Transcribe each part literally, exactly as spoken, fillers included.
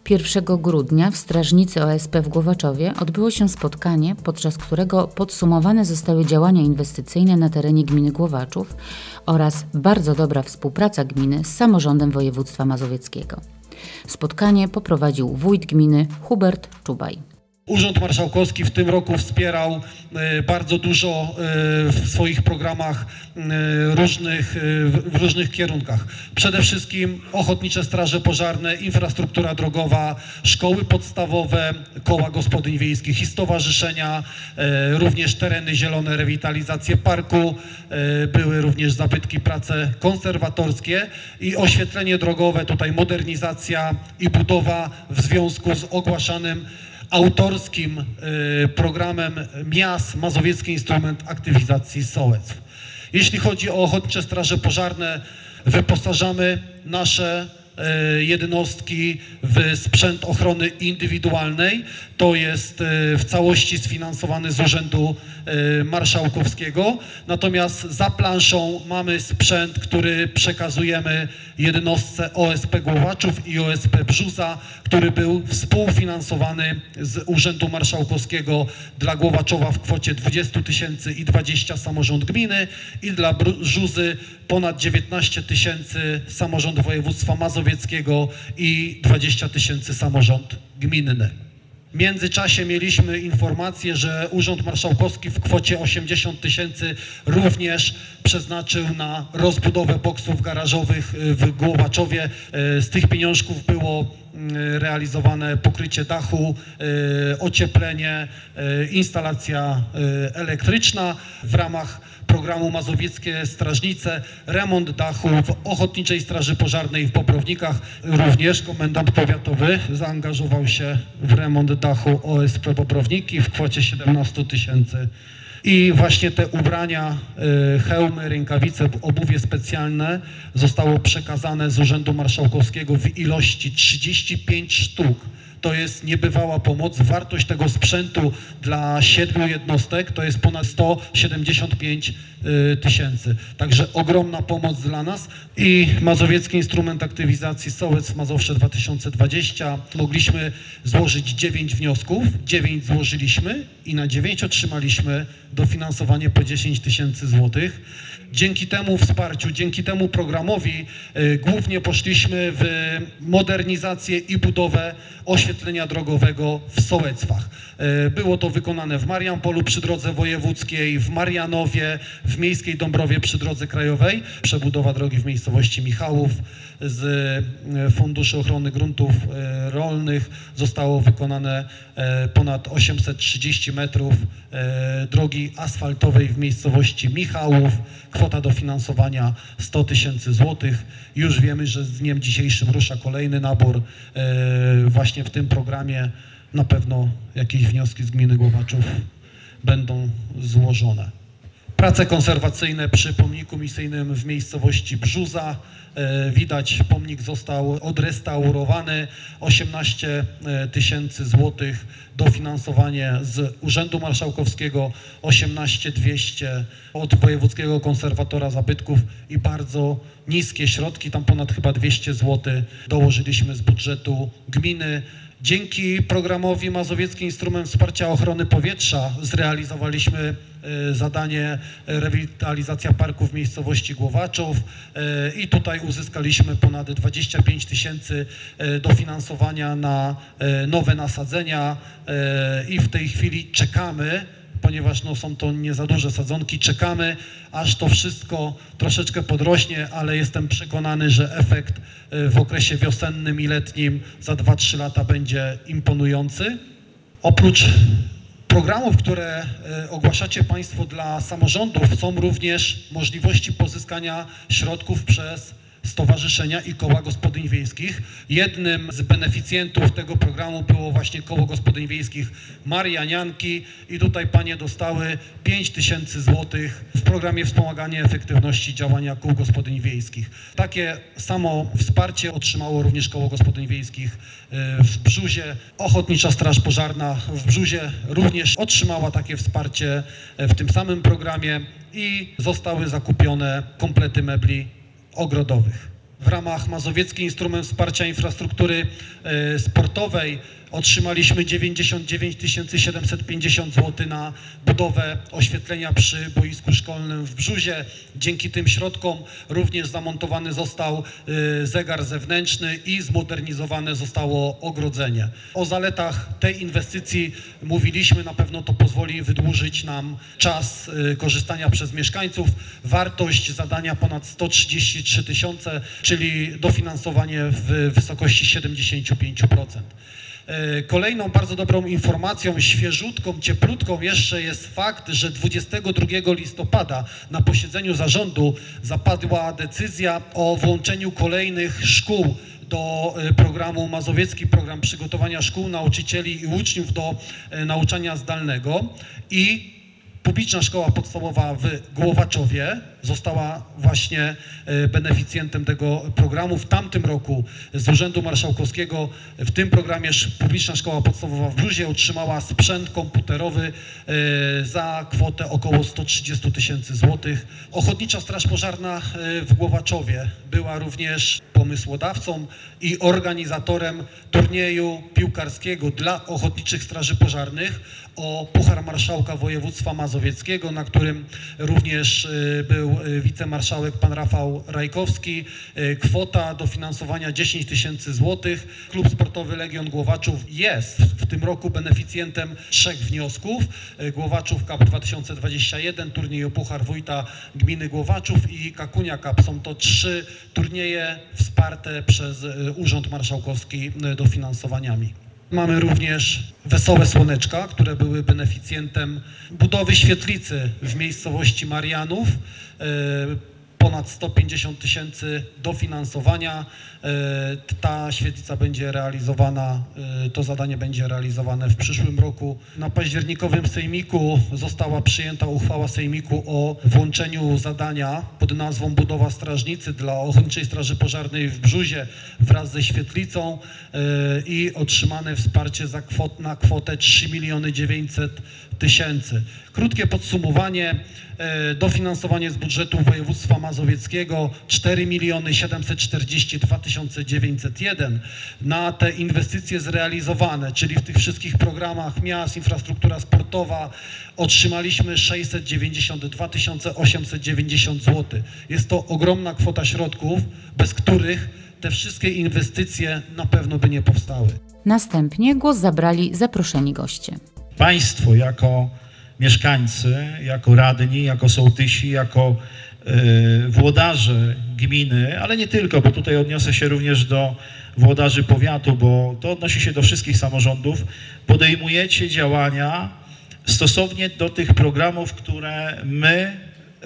pierwszego grudnia w strażnicy O S P w Głowaczowie odbyło się spotkanie, podczas którego podsumowane zostały działania inwestycyjne na terenie gminy Głowaczów oraz bardzo dobra współpraca gminy z samorządem województwa mazowieckiego. Spotkanie poprowadził wójt gminy Hubert Czubaj. Urząd Marszałkowski w tym roku wspierał bardzo dużo w swoich programach różnych, w różnych kierunkach. Przede wszystkim ochotnicze straże pożarne, infrastruktura drogowa, szkoły podstawowe, koła gospodyń wiejskich i stowarzyszenia, również tereny zielone, rewitalizację parku, były również zabytki, prace konserwatorskie i oświetlenie drogowe, tutaj modernizacja i budowa w związku z ogłaszanym autorskim programem M I A S, Mazowiecki Instrument Aktywizacji Sołectw. Jeśli chodzi o ochotnicze straże pożarne, wyposażamy nasze jednostki w sprzęt ochrony indywidualnej. To jest w całości sfinansowany z Urzędu Marszałkowskiego. Natomiast za planszą mamy sprzęt, który przekazujemy jednostce O S P Głowaczów i O S P Brzuza, który był współfinansowany z Urzędu Marszałkowskiego dla Głowaczowa w kwocie dwadzieścia tysięcy i dwadzieścia samorząd gminy i dla Brzuzy ponad dziewiętnaście tysięcy samorząd województwa mazowieckiego i dwadzieścia tysięcy samorząd gminny. W międzyczasie mieliśmy informację, że Urząd Marszałkowski w kwocie osiemdziesiąt tysięcy również przeznaczył na rozbudowę boksów garażowych w Głowaczowie. Z tych pieniążków było realizowane pokrycie dachu, ocieplenie, instalacja elektryczna w ramach programu Mazowieckie Strażnice, remont dachu w Ochotniczej Straży Pożarnej w Bobrownikach. Również komendant powiatowy zaangażował się w remont dachu O S P Bobrowniki w kwocie siedemnaście tysięcy. I właśnie te ubrania, hełmy, rękawice, obuwie specjalne zostało przekazane z Urzędu Marszałkowskiego w ilości trzydzieści pięć sztuk. To jest niebywała pomoc. Wartość tego sprzętu dla siedmiu jednostek to jest ponad sto siedemdziesiąt pięć tysięcy. Także ogromna pomoc dla nas. I Mazowiecki Instrument Aktywizacji Sołectw Mazowsze dwa tysiące dwadzieścia. Mogliśmy złożyć dziewięć wniosków, dziewięć złożyliśmy i na dziewięć otrzymaliśmy dofinansowanie po dziesięć tysięcy złotych. Dzięki temu wsparciu, dzięki temu programowi y, głównie poszliśmy w modernizację i budowę oświetlenia drogowego w sołectwach. Y, było to wykonane w Mariampolu przy drodze wojewódzkiej, w Marianowie, w Miejskiej Dąbrowie przy drodze krajowej, przebudowa drogi w miejscowości Michałów z y, Funduszy Ochrony Gruntów y, Rolnych zostało wykonane y, ponad osiemset trzydzieści metrów y, drogi asfaltowej w miejscowości Michałów. Kwota dofinansowania sto tysięcy złotych. Już wiemy, że z dniem dzisiejszym rusza kolejny nabór. Właśnie w tym programie na pewno jakieś wnioski z gminy Głowaczów będą złożone. Prace konserwacyjne przy pomniku misyjnym w miejscowości Brzuza. Widać, pomnik został odrestaurowany, osiemnaście tysięcy złotych dofinansowanie z Urzędu Marszałkowskiego, osiemnaście tysięcy dwieście od Wojewódzkiego Konserwatora Zabytków i bardzo niskie środki, tam ponad chyba dwieście złotych dołożyliśmy z budżetu gminy. Dzięki programowi Mazowiecki Instrument Wsparcia Ochrony Powietrza zrealizowaliśmy zadanie rewitalizacja parku w miejscowości Głowaczów i tutaj uzyskaliśmy ponad dwadzieścia pięć tysięcy dofinansowania na nowe nasadzenia i w tej chwili czekamy, ponieważ no, są to nie za duże sadzonki, czekamy, aż to wszystko troszeczkę podrośnie, ale jestem przekonany, że efekt w okresie wiosennym i letnim za dwa trzy lata będzie imponujący. Oprócz programów, które ogłaszacie Państwo dla samorządów, są również możliwości pozyskania środków przez stowarzyszenia i koła gospodyń wiejskich. Jednym z beneficjentów tego programu było właśnie koło gospodyń wiejskich Marianianki i tutaj panie dostały pięć tysięcy złotych w programie wspomagania efektywności działania kół gospodyń wiejskich. Takie samo wsparcie otrzymało również koło gospodyń wiejskich w Brzuzie. Ochotnicza Straż Pożarna w Brzuzie również otrzymała takie wsparcie w tym samym programie i zostały zakupione komplety mebli ogrodowych. w ramach Mazowiecki Instrument Wsparcia Infrastruktury Sportowej otrzymaliśmy dziewięćdziesiąt dziewięć tysięcy siedemset pięćdziesiąt złotych na budowę oświetlenia przy boisku szkolnym w Brzuzie. Dzięki tym środkom również zamontowany został zegar zewnętrzny i zmodernizowane zostało ogrodzenie. O zaletach tej inwestycji mówiliśmy, na pewno to pozwoli wydłużyć nam czas korzystania przez mieszkańców. Wartość zadania ponad sto trzydzieści trzy tysiące, czyli dofinansowanie w wysokości siedemdziesiąt pięć procent. Kolejną bardzo dobrą informacją, świeżutką, cieplutką jeszcze jest fakt, że dwudziestego drugiego listopada na posiedzeniu zarządu zapadła decyzja o włączeniu kolejnych szkół do programu Mazowiecki Program Przygotowania Szkół, Nauczycieli i Uczniów do nauczania zdalnego i publiczna szkoła podstawowa w Głowaczowie została właśnie beneficjentem tego programu. W tamtym roku z Urzędu Marszałkowskiego w tym programie publiczna szkoła podstawowa w Brzuzie otrzymała sprzęt komputerowy za kwotę około sto trzydzieści tysięcy złotych. Ochotnicza Straż Pożarna w Głowaczowie była również pomysłodawcą i organizatorem turnieju piłkarskiego dla Ochotniczych Straży Pożarnych o Puchar Marszałka Województwa Mazowieckiego, na którym również był wicemarszałek pan Rafał Rajkowski. Kwota dofinansowania dziesięć tysięcy złotych. Klub Sportowy Legion Głowaczów jest w tym roku beneficjentem trzech wniosków. Głowaczów Cup dwa tysiące dwadzieścia jeden, turniej o Puchar Wójta Gminy Głowaczów i Kakunia Cup. Są to trzy turnieje wsparte przez Urząd Marszałkowski dofinansowaniami. Mamy również Wesołe Słoneczka, które były beneficjentem budowy świetlicy w miejscowości Marianów. Ponad sto pięćdziesiąt tysięcy dofinansowania. Ta świetlica będzie realizowana, to zadanie będzie realizowane w przyszłym roku. Na październikowym sejmiku została przyjęta uchwała sejmiku o włączeniu zadania pod nazwą Budowa Strażnicy dla Ochotniczej Straży Pożarnej w Brzuzie wraz ze świetlicą i otrzymane wsparcie za kwot, na kwotę trzy miliony dziewięćset tysięcy. Krótkie podsumowanie. Dofinansowanie z budżetu województwa mazowieckiego cztery miliony siedemset czterdzieści dwa tysiące dziewięćset jeden. Na te inwestycje zrealizowane, czyli w tych wszystkich programach miast, infrastruktura sportowa, otrzymaliśmy sześćset dziewięćdziesiąt dwa tysiące osiemset dziewięćdziesiąt złotych. Jest to ogromna kwota środków, bez których te wszystkie inwestycje na pewno by nie powstały. Następnie głos zabrali zaproszeni goście. Państwo jako mieszkańcy, jako radni, jako sołtysi, jako y, włodarze gminy, ale nie tylko, bo tutaj odniosę się również do włodarzy powiatu, bo to odnosi się do wszystkich samorządów, podejmujecie działania stosownie do tych programów, które my y,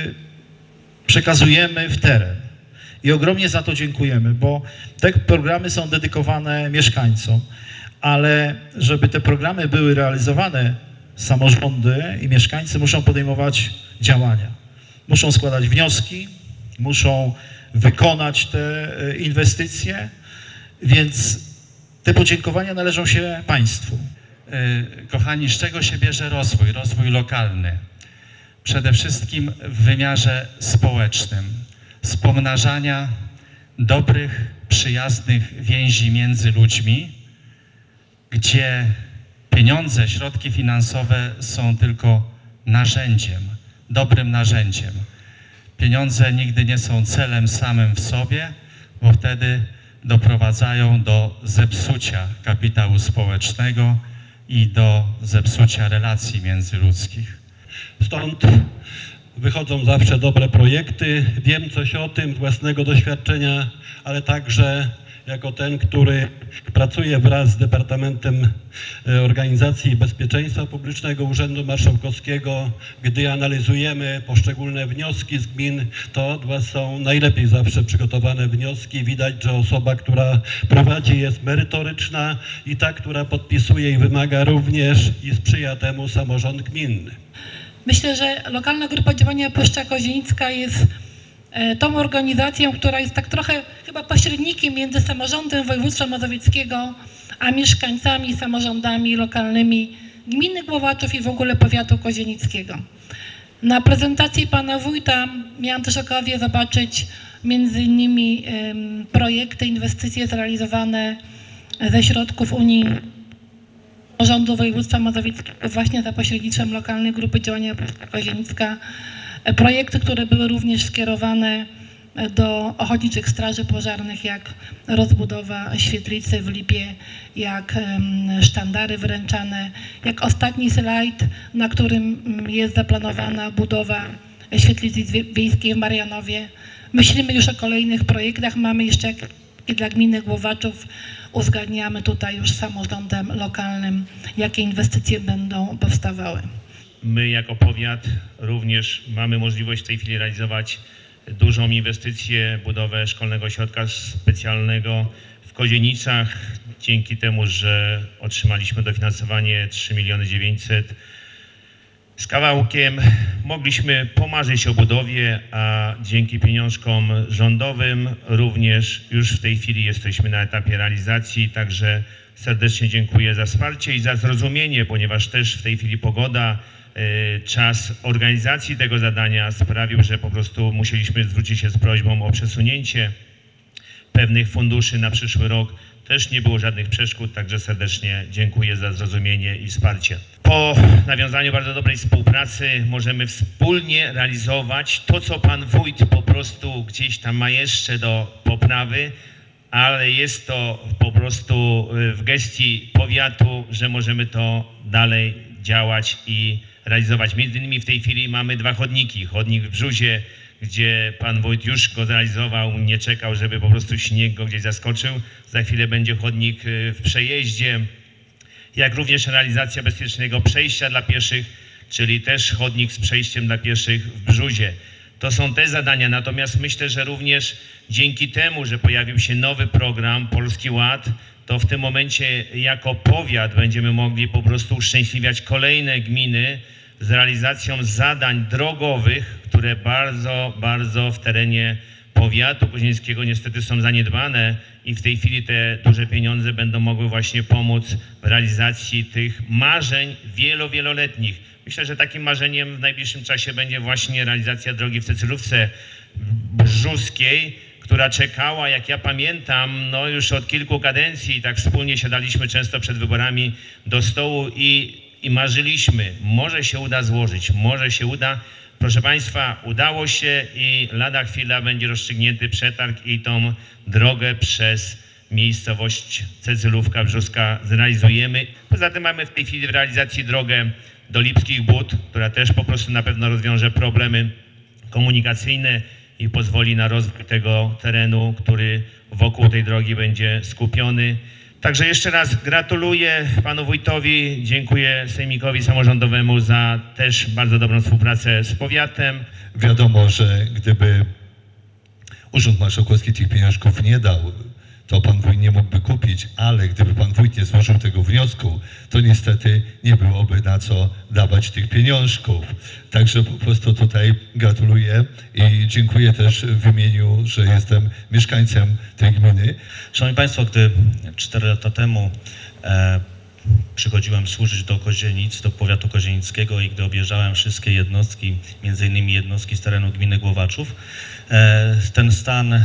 przekazujemy w teren. I ogromnie za to dziękujemy, bo te programy są dedykowane mieszkańcom, ale żeby te programy były realizowane, samorządy i mieszkańcy muszą podejmować działania. Muszą składać wnioski, muszą wykonać te inwestycje, więc te podziękowania należą się państwu. Kochani, z czego się bierze rozwój? Rozwój lokalny. Przede wszystkim w wymiarze społecznym. Z pomnażania dobrych, przyjaznych więzi między ludźmi, gdzie pieniądze, środki finansowe są tylko narzędziem, dobrym narzędziem. Pieniądze nigdy nie są celem samym w sobie, bo wtedy doprowadzają do zepsucia kapitału społecznego i do zepsucia relacji międzyludzkich. Stąd wychodzą zawsze dobre projekty. Wiem coś o tym z własnego doświadczenia, ale także jako ten, który pracuje wraz z Departamentem Organizacji i Bezpieczeństwa Publicznego Urzędu Marszałkowskiego. Gdy analizujemy poszczególne wnioski z gmin, to od Was są najlepiej zawsze przygotowane wnioski. Widać, że osoba, która prowadzi, jest merytoryczna i ta, która podpisuje i wymaga również i sprzyja temu samorząd gminny. Myślę, że lokalna grupa działania Puszcza Kozienicka jest tą organizacją, która jest tak trochę chyba pośrednikiem między samorządem województwa mazowieckiego, a mieszkańcami, samorządami lokalnymi gminy Głowaczów i w ogóle powiatu kozienickiego. Na prezentacji pana wójta miałam też okazję zobaczyć między innymi projekty, inwestycje zrealizowane ze środków Unii Rządu Województwa Mazowieckiego właśnie za pośrednictwem lokalnej grupy działania Puszcza Kozienicka. Projekty, które były również skierowane do ochotniczych straży pożarnych, jak rozbudowa świetlicy w Lipie, jak sztandary wręczane, jak ostatni slajd, na którym jest zaplanowana budowa świetlicy wiejskiej w Marianowie. Myślimy już o kolejnych projektach, mamy jeszcze i dla gminy Głowaczów, uzgadniamy tutaj już z samorządem lokalnym, jakie inwestycje będą powstawały. My jako powiat również mamy możliwość w tej chwili realizować dużą inwestycję, budowę szkolnego ośrodka specjalnego w Kozienicach. Dzięki temu, że otrzymaliśmy dofinansowanie trzy miliony dziewięćset z kawałkiem, mogliśmy pomarzyć o budowie, a dzięki pieniążkom rządowym również już w tej chwili jesteśmy na etapie realizacji, także serdecznie dziękuję za wsparcie i za zrozumienie, ponieważ też w tej chwili pogoda, czas organizacji tego zadania sprawił, że po prostu musieliśmy zwrócić się z prośbą o przesunięcie pewnych funduszy na przyszły rok. Też nie było żadnych przeszkód, także serdecznie dziękuję za zrozumienie i wsparcie. Po nawiązaniu bardzo dobrej współpracy możemy wspólnie realizować to, co pan wójt po prostu gdzieś tam ma jeszcze do poprawy, ale jest to po prostu w gestii powiatu, że możemy to dalej działać i realizować. Między innymi w tej chwili mamy dwa chodniki. Chodnik w Brzuzie, gdzie pan wójt już go zrealizował, nie czekał, żeby po prostu śnieg go gdzieś zaskoczył. Za chwilę będzie chodnik w Przejeździe, jak również realizacja bezpiecznego przejścia dla pieszych, czyli też chodnik z przejściem dla pieszych w Brzuzie. To są te zadania, natomiast myślę, że również dzięki temu, że pojawił się nowy program Polski Ład, to w tym momencie jako powiat będziemy mogli po prostu uszczęśliwiać kolejne gminy z realizacją zadań drogowych, które bardzo, bardzo w terenie powiatu kozienickiego niestety są zaniedbane i w tej chwili te duże pieniądze będą mogły właśnie pomóc w realizacji tych marzeń wielo, wieloletnich. Myślę, że takim marzeniem w najbliższym czasie będzie właśnie realizacja drogi w Cecylówce Brzuskiej, która czekała, jak ja pamiętam, no już od kilku kadencji, tak wspólnie siadaliśmy często przed wyborami do stołu i, i marzyliśmy, może się uda złożyć, może się uda. Proszę Państwa, udało się i lada chwila będzie rozstrzygnięty przetarg i tą drogę przez miejscowość Cecylówka Brzuska zrealizujemy. Poza tym mamy w tej chwili w realizacji drogę do Lipskich Bód, która też po prostu na pewno rozwiąże problemy komunikacyjne i pozwoli na rozwój tego terenu, który wokół tej drogi będzie skupiony. Także jeszcze raz gratuluję panu wójtowi, dziękuję sejmikowi samorządowemu za też bardzo dobrą współpracę z powiatem. Wiadomo, że gdyby Urząd Marszałkowski tych pieniążków nie dał, to pan wójt nie mógłby kupić, ale gdyby pan wójt nie złożył tego wniosku, to niestety nie byłoby na co dawać tych pieniążków. Także po prostu tutaj gratuluję i dziękuję też w imieniu, że jestem mieszkańcem tej gminy. Szanowni Państwo, gdy cztery lata temu e, przychodziłem służyć do Kozienic, do powiatu kozienickiego i gdy objeżdżałem wszystkie jednostki, między innymi jednostki z terenu gminy Głowaczów, e, ten stan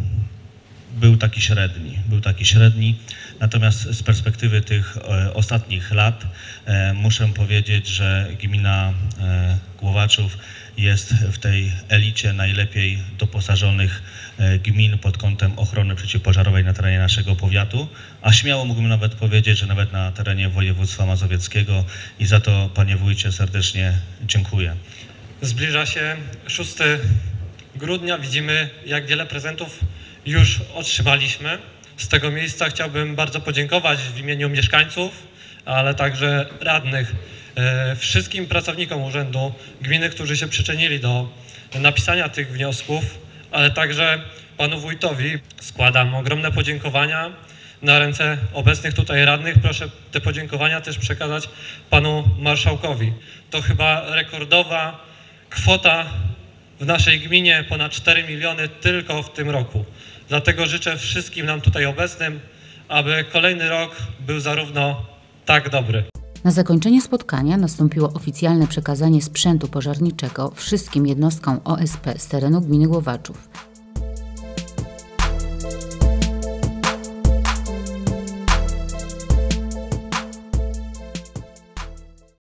był taki średni, był taki średni, natomiast z perspektywy tych e, ostatnich lat e, muszę powiedzieć, że gmina e, Głowaczów jest w tej elicie najlepiej doposażonych e, gmin pod kątem ochrony przeciwpożarowej na terenie naszego powiatu, a śmiało mógłbym nawet powiedzieć, że nawet na terenie województwa mazowieckiego i za to, panie wójcie, serdecznie dziękuję. Zbliża się szóstego grudnia, widzimy, jak wiele prezentów już otrzymaliśmy. Z tego miejsca chciałbym bardzo podziękować w imieniu mieszkańców, ale także radnych, e, wszystkim pracownikom Urzędu Gminy, którzy się przyczynili do napisania tych wniosków, ale także panu wójtowi. Składam ogromne podziękowania na ręce obecnych tutaj radnych. Proszę te podziękowania też przekazać panu marszałkowi. To chyba rekordowa kwota w naszej gminie, ponad cztery miliony tylko w tym roku. Dlatego życzę wszystkim nam tutaj obecnym, aby kolejny rok był zarówno tak dobry. Na zakończenie spotkania nastąpiło oficjalne przekazanie sprzętu pożarniczego wszystkim jednostkom O S P z terenu gminy Głowaczów.